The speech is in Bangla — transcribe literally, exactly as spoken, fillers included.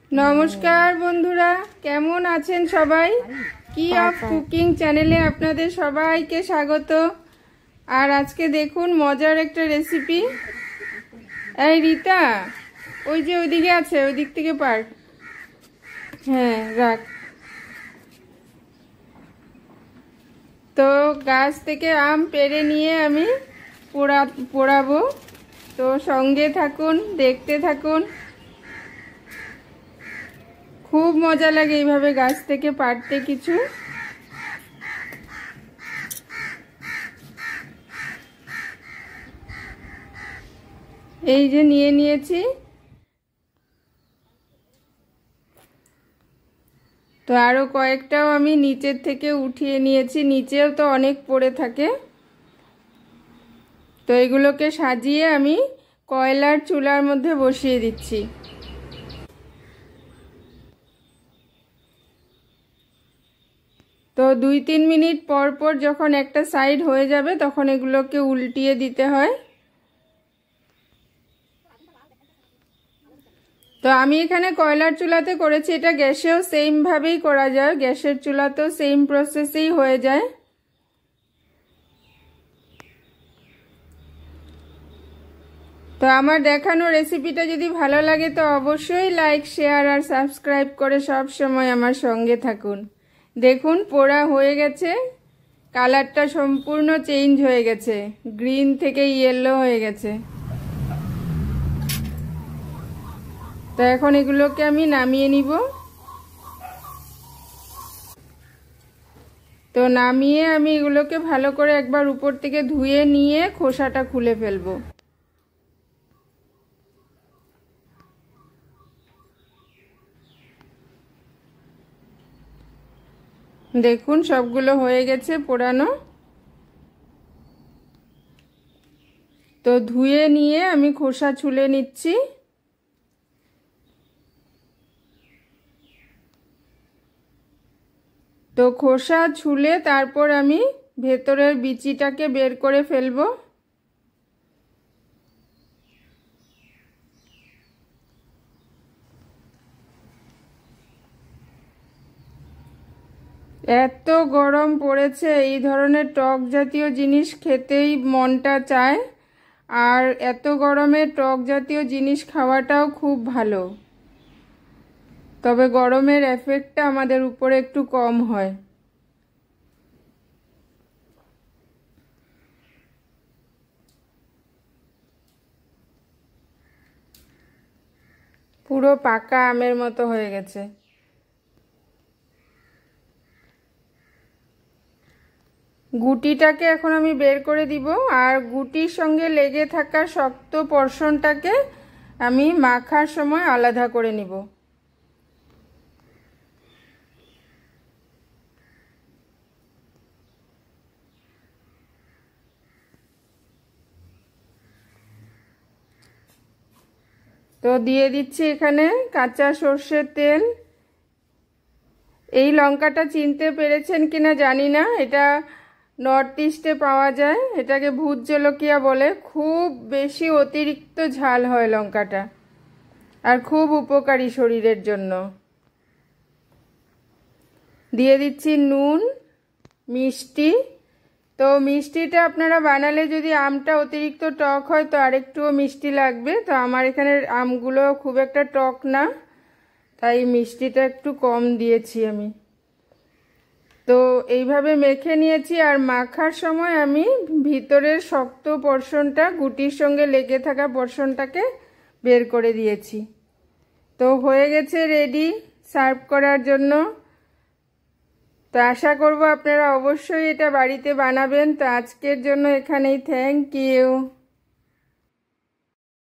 নমস্কার বন্ধুরা, কেমন আছেন সবাই? কি অফ কুকিং চ্যানেলে আপনাদের সবাইকে স্বাগত। আর আজকে দেখুন মজার একটা রেসিপি। এই রিতা, ওই যে ওইদিকে আছে, ওই দিক থেকে পার। হ্যাঁ রাখ। তো গাছ থেকে আম পেড়ে নিয়ে আমি পোড়া পোড়াবো। তো সঙ্গে থাকুন, দেখতে থাকুন। খুব মজা লাগে এইভাবে গাছ থেকে পাড়তে কিছু। এই যে নিয়ে নিয়েছি। তো আরো কয়েকটাও আমি নিচের থেকে উঠিয়ে নিয়েছি, নিচেও তো অনেক পড়ে থাকে। তো এগুলোকে সাজিয়ে আমি কয়লার চুলার মধ্যে বসিয়ে দিচ্ছি। তো দুই তিন মিনিট পর পর যখন একটা সাইড হয়ে যাবে তখন এগুলোকে উল্টিয়ে দিতে হয়। তো আমি এখানে কয়লার চুলাতে করেছি, এটা গ্যাসেও সেম ভাবেই করা যায়, গ্যাসের চুলাতেও সেম প্রসেসেই হয়ে যায়। তো আমার দেখানো রেসিপিটা যদি ভালো লাগে তো অবশ্যই লাইক, শেয়ার আর সাবস্ক্রাইব করে সব সময় আমার সঙ্গে থাকুন। দেখুন পোড়া হয়ে গেছে, কালারটা সম্পূর্ণ চেঞ্জ হয়ে গেছে, গ্রিন থেকে ইয়েলো হয়ে গেছে। তো এখন এগুলোকে আমি নামিয়ে নিব। তো নামিয়ে আমি এগুলোকে ভালো করে একবার উপর থেকে ধুয়ে নিয়ে খোসাটা খুলে ফেলবো। দেখুন সবগুলো হয়ে গেছে পোড়ানো। তো ধুয়ে নিয়ে আমি খোসা ছুলে নিচ্ছি। তো খোসা ছুলে তারপর আমি ভেতরের বিচিটাকে বের করে ফেলবো। এত গরম পড়েছে, এই ধরনের টক জাতীয় জিনিস খেতেই মনটা চায়। আর এত গরমে টক জাতীয় জিনিস খাওয়াটাও খুব ভালো, তবে গরমের এফেক্টটা আমাদের উপরে একটু কম হয়। পুরো পাকা আমের মতো হয়ে গেছে। গুটিটাকে এখন আমি বের করে দিব, আর গুটির সঙ্গে লেগে থাকা শক্ত পোরশনটাকে আমি মাখার সময় আলাদা করে নিব। তো দিয়ে দিচ্ছি এখানে কাঁচা সর্ষের তেল। এই লঙ্কাটা চিনতে পেরেছেন কিনা জানি না, এটা নর্থ ইস্টে পাওয়া যায়, এটাকে ভূত জলকিয়া বলে। খুব বেশি অতিরিক্ত ঝাল হয় লঙ্কাটা, আর খুব উপকারী শরীরের জন্য। দিয়ে দিচ্ছি নুন, মিষ্টি। তো মিষ্টিটা আপনারা বানালে যদি আমটা অতিরিক্ত টক হয় তো আরেকটুও মিষ্টি লাগবে। তো আমার এখানে আমগুলো খুব একটা টক না, তাই মিষ্টিটা একটু কম দিয়েছি আমি। তো এইভাবে মেখে নিয়েছি, আর মাখার সময় আমি ভিতরের শক্ত পোরশনটা, গুটির সঙ্গে লেগে থাকা পোরশনটাকে বের করে দিয়েছি। তো হয়ে গেছে রেডি সার্ভ করার জন্য। তো আশা করব আপনারা অবশ্যই এটা বাড়িতে বানাবেন। তো আজকের জন্য এখানেই, থ্যাংক ইউ।